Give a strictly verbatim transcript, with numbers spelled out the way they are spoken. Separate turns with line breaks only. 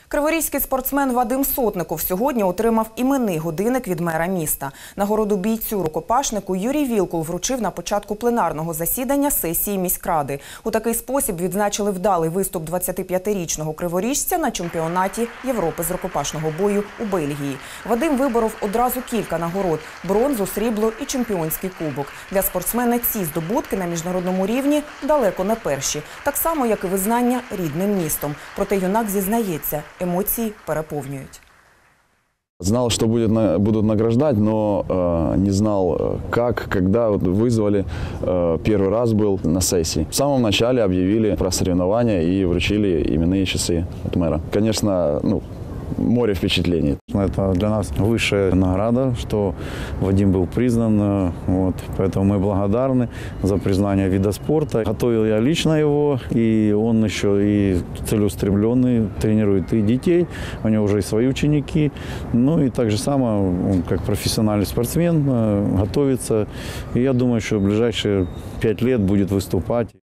Криворізький спортсмен Вадим Сотников сьогодні отримав іменний годинник від мера міста. Нагороду бійцю-рукопашнику Юрій Вілкул вручив на початку пленарного засідання сесії міськради. У такий спосіб відзначили вдалий виступ двадцятип'ятирічного криворіжця на чемпіонаті Європи з рукопашного бою у Бельгії. Вадим виборов одразу кілька нагород – бронзу, срібло і чемпіонський кубок. Для спортсмена ці здобутки на міжнародному рівні далеко не перші. Так само, як і визнання рідним містом. Проте юнак зізнається – эмоции переповнюють.
Знал, что будет, будут награждать, но э, не знал, как, когда. Вот вызвали, э, первый раз был на сессии. В самом начале объявили про соревнования и вручили именные часы от мэра. Конечно, ну, море впечатлений.
Это для нас высшая награда, что Вадим был признан. Вот, поэтому мы благодарны за признание вида спорта. Готовил я лично его, и он еще и целеустремленный, тренирует и детей. У него уже и свои ученики. Ну и так же само, он как профессиональный спортсмен, готовится. И я думаю, что в ближайшие пять лет будет выступать.